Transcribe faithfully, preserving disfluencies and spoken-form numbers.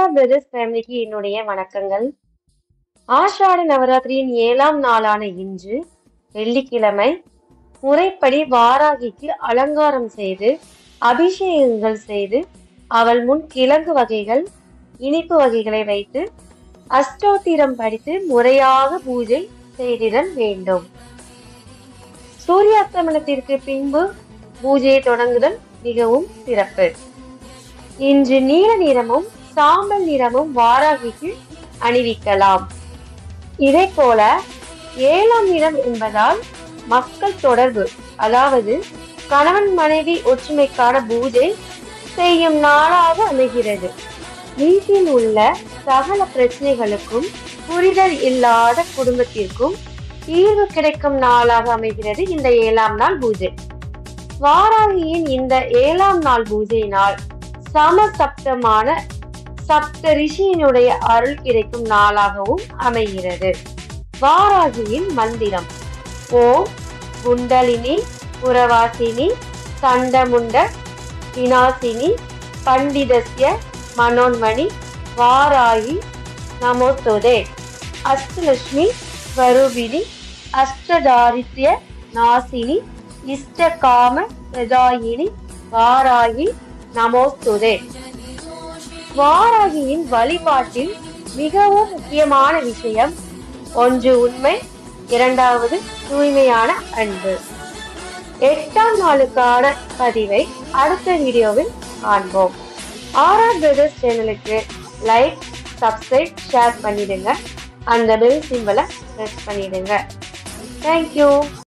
RR brothers ஃபேமிலிக்கு என்னுடைய வணக்கங்கள். ஆஷாட நவராத்திரியின் ஏழாம் நாளான இன்று வெள்ளிக்கிழமை முறைப்படி வாராகிக்கு அலங்காரம் செய்து அபிஷேகங்கள் செய்து அவள் முன் கிழங்கு வகைகள் இனிப்பு வகைகளை வைத்து அஷ்டோத்திரம் படித்து முறையாக பூஜை செய்திடல் வேண்டும். சூரியாஸ்தமனத்திற்கு பின்பு பூஜையை தொடங்குதல் மிகவும் சிறப்பு. இன்று நீல நிறமும் சாம்பல் நிறமும் வாராகிக்கு அணிவிக்கலாம். இதே போல ஏழாம் நிறம் என்பதால் மக்கள் தொடர்பு, அதாவது கணவன் மனைவி ஒற்றுமைக்கான பூஜை செய்யும் நாளாக அமைகிறது. வீட்டில் உள்ள சகல பிரச்சனைகளுக்கும் புரிதல் இல்லாத குடும்பத்திற்கும் தீர்வு கிடைக்கும் நாளாக அமைகிறது இந்த ஏழாம் நாள் பூஜை. வாராகியின் இந்த ஏழாம் நாள் பூஜையினால் சம சப்தமான சப்த ரிஷியினுடைய அருள் கிடைக்கும் நாளாகவும் அமைகிறது. வாராகியின் மந்திரம் ஓம் குண்டலினி புரவாசினி சண்டமுண்ட விநாசினி பண்டிதஸ்ய மனோன்மணி வாராகி நமோஸ்துதே. அஷ்டலட்சுமி ஸ்வரூபிணி அஷ்டதாரித்ய நாசினி இஷ்டகாம பிரதாயினி வாராகி நமோஸ்துதே. வாராகியின் வழிபாட்டில் மிகவும் முக்கியமான விஷயம் ஒன்று உண்மை, இரண்டாவது தூய்மையான அன்பு. எட்டாம் நாளுக்கான பதிவை அடுத்த வீடியோவில் காண்போம். ஆர்ஆர் பிரதர்ஸ் சேனலுக்கு லைக், சப்ஸ்கிரைப், ஷேர் பண்ணிடுங்க. அந்த பெல் சிம்பலை பிரஸ் பண்ணிடுங்க. தேங்க்யூ.